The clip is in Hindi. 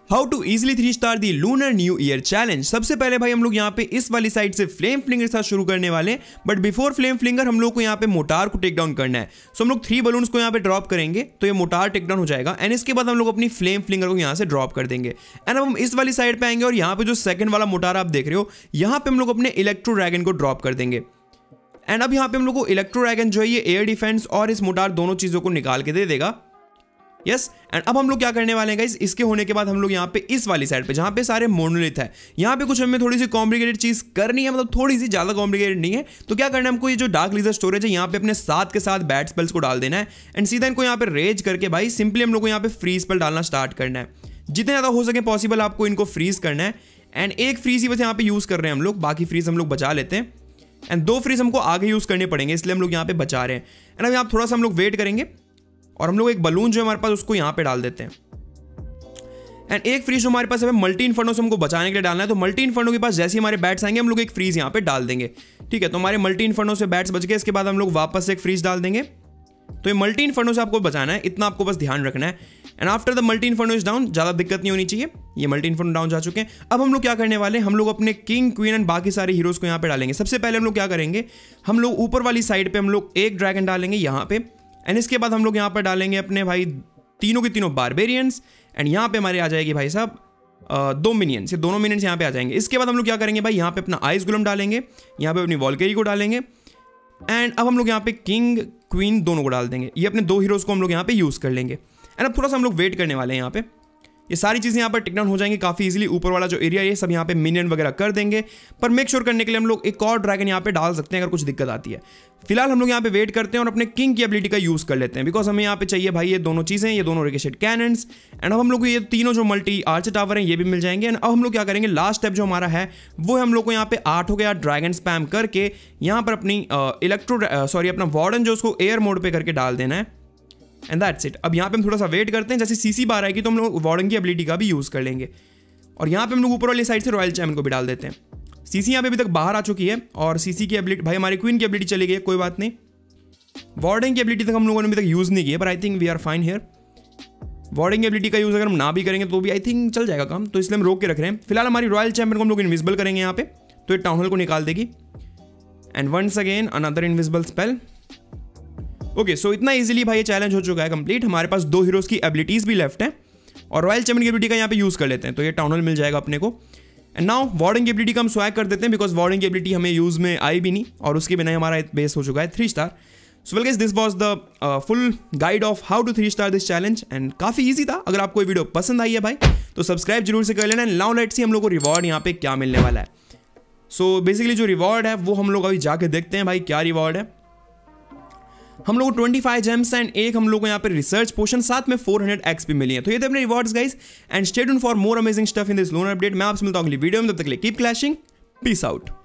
How to easily 3 star the lunar new year challenge. सबसे पहले भाई हम लोग यहाँ पे इस वाली साइड से फ्लेम फ्लिंगर के साथ शुरू करने वाले, बट बिफोर फ्लेम फ्लिंगर हम लोग को यहाँ पे मोटार को टेक डाउन करना है। सो हम लोग 3 बलून्स को यहाँ पे ड्रॉप करेंगे तो ये मोटार टेक डाउन हो जाएगा एंड इसके बाद हम लोग अपनी फ्लेम फ्लिंगर को यहाँ से ड्रॉप कर देंगे एंड अब हम इस वाली साइड पे आएंगे और यहाँ पे जो सेकंड वाला मोटार आप देख रहे हो यहाँ पे हम लोग अपने इलेक्ट्रो ड्रैगन को ड्रॉप कर देंगे एंड अब यहाँ पे हम लोग को इलेक्ट्रो ड्रैगन जो है ये एयर डिफेंस और इस मोटार दोनों चीजों को निकाल के दे देगा। यस एंड अब हम लोग क्या करने वाले हैं गाइस, इसके होने के बाद हम लोग यहाँ पे इस वाली साइड पे जहाँ पे सारे मोनोलिथ है यहाँ पे कुछ हमें थोड़ी सी कॉम्प्लिकेटेड चीज करनी है, मतलब थोड़ी सी ज्यादा कॉम्प्लिकेटेड नहीं है। तो क्या करना है हमको, ये जो डार्क लीजर स्टोरेज है यहाँ पे अपने साथ के साथ बैट स्पेल्स को डाल देना है एंड सीधा इनको यहाँ पे रेज करके भाई सिंपली हम लोग को यहाँ पे फ्रीज स्पेल डालना स्टार्ट करना है। जितने ज्यादा हो सके पॉसिबल आपको इनको फ्रीज करना है एंड एक फ्रीज ही बस यहाँ पे यूज कर रहे हैं हम लोग, बाकी फ्रीज हम लोग बचा लेते हैं एंड 2 फ्रीज हमको आगे यूज करने पड़ेंगे इसलिए हम लोग यहाँ पे बचा रहे हैं। एंड अब यहाँ थोड़ा सा हम लोग वेट करेंगे और हम लोग एक बलून जो है हमारे पास उसको यहाँ पे डाल देते हैं एंड एक फ्रीज जो हमारे पास हमें मल्टी इन्फर्नो से हमको बचाने के लिए डालना है। तो मल्टी इन्फर्नो के पास जैसे ही हमारे बैट्स आएंगे हम लोग एक फ्रीज यहाँ पे डाल देंगे। ठीक है, तो हमारे मल्टी इन्फर्नो से बैट्स बच गए, इसके बाद हम लोग वापस से एक फ्रीज डाल देंगे। तो ये मल्टी इन्फर्नो से आपको बचाना है, इतना आपको बस ध्यान रखना है and after the multi inferno is down, ज़्यादा दिक्कत नहीं होनी चाहिए। ये मल्टी इन्फर्नो डाउन जा चुके हैं। अब हम लोग क्या करने वाले हैं, हम लोग अपने किंग क्वीन एंड बाकी सारे हीरोज को यहाँ पे डालेंगे। सबसे पहले हम लोग क्या करेंगे, हम लोग ऊपर वाली साइड पे हम लोग एक ड्रैगन डालेंगे यहाँ पे एंड इसके बाद हम लोग यहाँ पर डालेंगे अपने भाई तीनों के तीनों बारबेरियंस एंड यहाँ पे हमारे आ जाएगी भाई साहब 2 मिनियंस, ये दोनों मिनियंस यहाँ पे आ जाएंगे। इसके बाद हम लोग क्या करेंगे भाई, यहाँ पे अपना आइस गुलम डालेंगे, यहाँ पे अपनी वॉल्केरी को डालेंगे एंड अब हम लोग यहाँ पे किंग क्वीन दोनों को डाल देंगे। ये अपने 2 हीरोज को हम लोग यहाँ पे यूज कर लेंगे एंड अब थोड़ा सा हम लोग वेट करने वाले हैं। यहाँ पे ये सारी चीज़ें यहाँ पर टिक डाउन हो जाएंगी काफ़ी इजीली। ऊपर वाला जो एरिया ये सब यहाँ पे मिनियन वगैरह कर देंगे, पर मेक श्योर करने के लिए हम लोग एक और ड्रैगन यहाँ पे डाल सकते हैं अगर कुछ दिक्कत आती है। फिलहाल हम लोग यहाँ पे वेट करते हैं और अपने किंग की एबिलिटी का यूज़ कर लेते हैं बिकॉज हमें यहाँ पे चाहिए भाई ये दोनों चीज़ें, ये दोनों रिकेशेड कैनन्स एंड अब हम लोग को ये तीनों जो मल्टी आर्चर टावर हैं ये भी मिल जाएंगे। एंड अब हम लोग क्या करेंगे, लास्ट स्टेप जो हमारा है वो हम लोग को यहाँ पे 8 हो गया ड्रैगन स्पैम करके यहाँ पर अपनी अपना वार्डन जो उसको एयर मोड पे करके डाल देना है एंड दैट्स इट। अब यहाँ पे हम थोड़ा सा वेट करते हैं, जैसे सीसी बार आएगी तो हम लोग वार्डन की एबिलिटी का भी यूज़ कर लेंगे और यहाँ पे हम लोग ऊपर वाली साइड से रॉयल चैम्पियन को भी डाल देते हैं। सीसी यहाँ पे अभी तक बाहर आ चुकी है और सीसी की एबिलिटी भाई हमारी क्वीन की एबिलिटी चली गई है, कोई बात नहीं। वार्डन की एबिलिटी तक हम लोगों ने अभी तक यूज़ नहीं की है, पर I think we are fine here. Warden की एबिलिटी का यूज़ अगर हम ना भी करेंगे तो भी आई थिंक चल जाएगा काम, तो इसलिए हम रोक के रख रहे हैं। फिलहाल हमारी रॉयल चैम्पियन को हम लोग इनविजिबल करेंगे यहाँ पे, तो ये टाउन हॉल को निकाल देगी and once again another invisible spell. Okay, so इतना इजीली भाई ये चैलेंज हो चुका है कंप्लीट। हमारे पास 2 हीरोज की एबिलिटीज भी लेफ्ट हैं और रॉयल चैम्पियन की एबिलिटी का यहाँ पे यूज़ कर लेते हैं, तो ये टाउन हॉल मिल जाएगा अपने को। एंड नाउ वार्डन की एबिलिटी का हम स्वैग कर देते हैं बिकॉज वार्डन की एबिलिटी हमें यूज़ में आई भी नहीं और उसके बिना हमारा बेस हो चुका है 3 star. So well guys, this was the full guide of how to 3 star this challenge and काफ़ी ईजी था। अगर आपको ये वीडियो पसंद आई है भाई तो सब्सक्राइब जरूर से कर लेना एंड नाउ लेट्स सी हम लोग को रिवॉर्ड यहाँ पे क्या मिलने वाला है। सो बेसिकली जो रिवॉर्ड है वो हम लोग अभी जाके देखते हैं भाई क्या रिवॉर्ड है। हम लोग को 25 जेम्स एंड एक हम लोग को यहाँ पे रिसर्च पोशन, साथ में 400 एक्सपी मिली है। तो ये थे अपने rewards guys and stay tuned for more amazing stuff in this lunar update. मैं आपसे मिलता हूं अगली वीडियो में, तब तक के लिए कीप क्लैशिंग, पीस आउट।